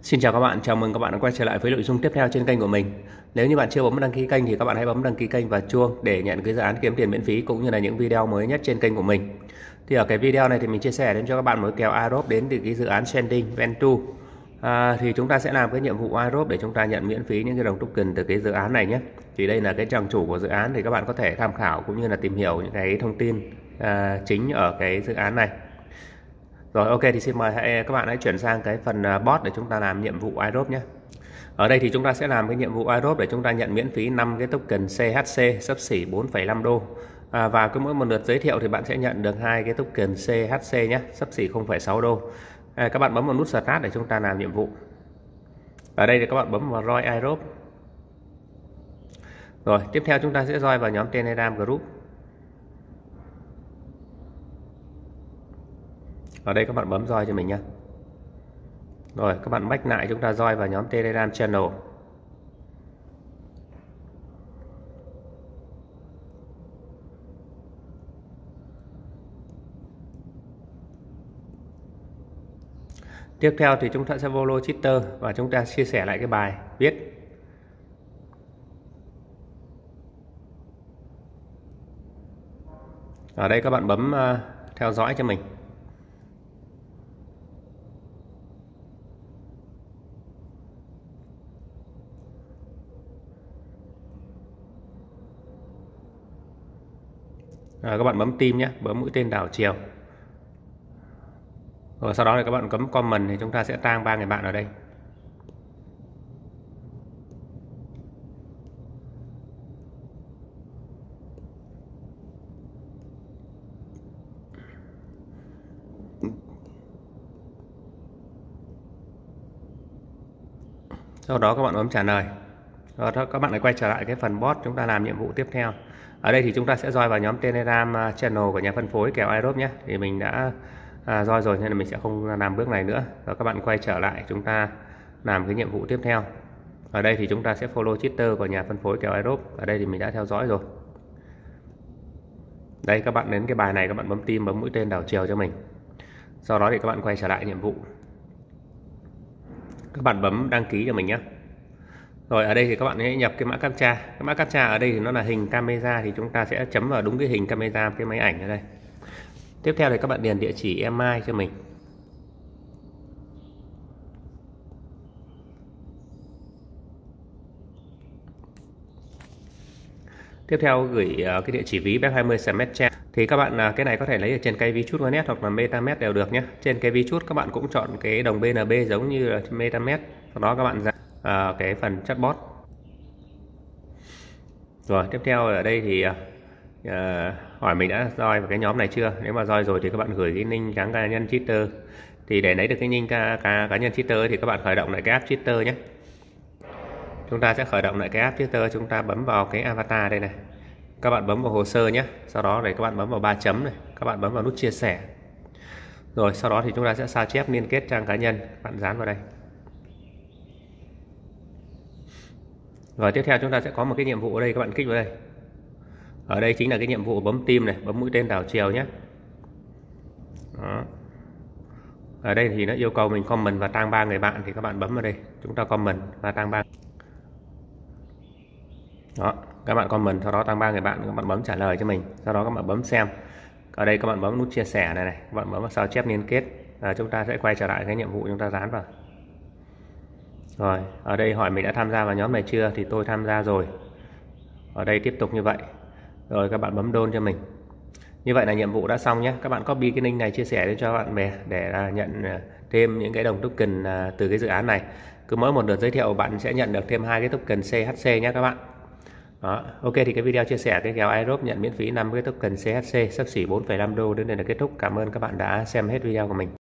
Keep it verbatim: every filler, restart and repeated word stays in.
Xin chào các bạn, chào mừng các bạn đã quay trở lại với nội dung tiếp theo trên kênh của mình. Nếu như bạn chưa bấm đăng ký kênh thì các bạn hãy bấm đăng ký kênh và chuông để nhận cái dự án kiếm tiền miễn phí cũng như là những video mới nhất trên kênh của mình. Thì ở cái video này thì mình chia sẻ đến cho các bạn một kèo airdrop đến từ cái dự án Sending Venture. À, thì chúng ta sẽ làm cái nhiệm vụ airdrop để chúng ta nhận miễn phí những cái đồng token từ cái dự án này nhé. Thì đây là cái trang chủ của dự án thì các bạn có thể tham khảo cũng như là tìm hiểu những cái thông tin à, chính ở cái dự án này. Rồi ok, thì xin mời hãy, các bạn hãy chuyển sang cái phần bot để chúng ta làm nhiệm vụ airdrop nhé. Ở đây thì chúng ta sẽ làm cái nhiệm vụ airdrop để chúng ta nhận miễn phí năm cái token xê hát xê xấp xỉ bốn phẩy năm đô. À, và cứ mỗi một lượt giới thiệu thì bạn sẽ nhận được hai cái token xê hát xê nhé, xấp xỉ không phẩy sáu đô. À, các bạn bấm vào nút start để chúng ta làm nhiệm vụ. Ở đây thì các bạn bấm vào join airdrop. Rồi tiếp theo chúng ta sẽ join vào nhóm Telegram group. Ở đây các bạn bấm join cho mình nhé. Rồi các bạn back lại, chúng ta join vào nhóm Telegram channel. Tiếp theo thì chúng ta sẽ follow Twitter và chúng ta chia sẻ lại cái bài viết. Ở đây các bạn bấm uh, theo dõi cho mình. À, các bạn bấm tim nhé, bấm mũi tên đảo chiều. Rồi sau đó thì các bạn bấm comment thì chúng ta sẽ tag ba người bạn ở đây. Sau đó các bạn bấm trả lời. Rồi đó, các bạn lại quay trở lại cái phần bot, chúng ta làm nhiệm vụ tiếp theo. Ở đây thì chúng ta sẽ join vào nhóm Telegram channel của nhà phân phối kèo airdrop nhé. Thì mình đã à, join rồi nên là mình sẽ không làm bước này nữa. Rồi các bạn quay trở lại, chúng ta làm cái nhiệm vụ tiếp theo. Ở đây thì chúng ta sẽ follow Twitter của nhà phân phối kèo airdrop. Ở đây thì mình đã theo dõi rồi. Đây, các bạn đến cái bài này các bạn bấm tim, bấm mũi tên đảo chiều cho mình. Sau đó thì các bạn quay trở lại nhiệm vụ. Các bạn bấm đăng ký cho mình nhé. Rồi ở đây thì các bạn hãy nhập cái mã captcha. Cái mã captcha ở đây thì nó là hình camera, thì chúng ta sẽ chấm vào đúng cái hình camera cái máy ảnh ở đây. Tiếp theo thì các bạn điền địa chỉ email cho mình. Tiếp theo gửi cái địa chỉ ví bép hai mươi Smartchain. Thì các bạn cái này có thể lấy ở trên cái Vchut Wallet hoặc là MetaMask đều được nhé. Trên cái Vchut các bạn cũng chọn cái đồng bê en bê giống như là MetaMask. Sau đó các bạn ra uh, cái phần chatbot. Rồi tiếp theo ở đây thì uh, hỏi mình đã join vào cái nhóm này chưa. Nếu mà join rồi thì các bạn gửi cái link cá cá nhân Twitter. Thì để lấy được cái link cá, cá, cá nhân Twitter thì các bạn khởi động lại cái app Twitter nhé. Chúng ta sẽ khởi động lại cái app Twitter, chúng ta bấm vào cái avatar đây này. Các bạn bấm vào hồ sơ nhé. Sau đó để các bạn bấm vào ba chấm này, các bạn bấm vào nút chia sẻ. Rồi sau đó thì chúng ta sẽ sao chép liên kết trang cá nhân, bạn dán vào đây. Rồi tiếp theo chúng ta sẽ có một cái nhiệm vụ ở đây, các bạn kích vào đây. Ở đây chính là cái nhiệm vụ bấm tim này, bấm mũi tên đảo chiều nhé. Đó. Ở đây thì nó yêu cầu mình comment và tag ba người bạn, thì các bạn bấm vào đây, chúng ta comment và tag ba. Đó, các bạn comment, sau đó tag ba người bạn, các bạn bấm trả lời cho mình, sau đó các bạn bấm xem. Ở đây các bạn bấm nút chia sẻ này này, các bạn bấm vào sao chép liên kết. À, chúng ta sẽ quay trở lại cái nhiệm vụ, chúng ta dán vào. Rồi, ở đây hỏi mình đã tham gia vào nhóm này chưa, thì tôi tham gia rồi. Ở đây tiếp tục như vậy. Rồi các bạn bấm đôn cho mình. Như vậy là nhiệm vụ đã xong nhé. Các bạn copy cái link này chia sẻ cho bạn bè để nhận thêm những cái đồng token từ cái dự án này. Cứ mỗi một lượt giới thiệu bạn sẽ nhận được thêm hai cái token xê hát xê nhé các bạn. Đó. Ok, thì cái video chia sẻ cái kèo airdrop nhận miễn phí năm cái token xê hát xê xấp xỉ bốn phẩy năm đô đến đây là kết thúc. Cảm ơn các bạn đã xem hết video của mình.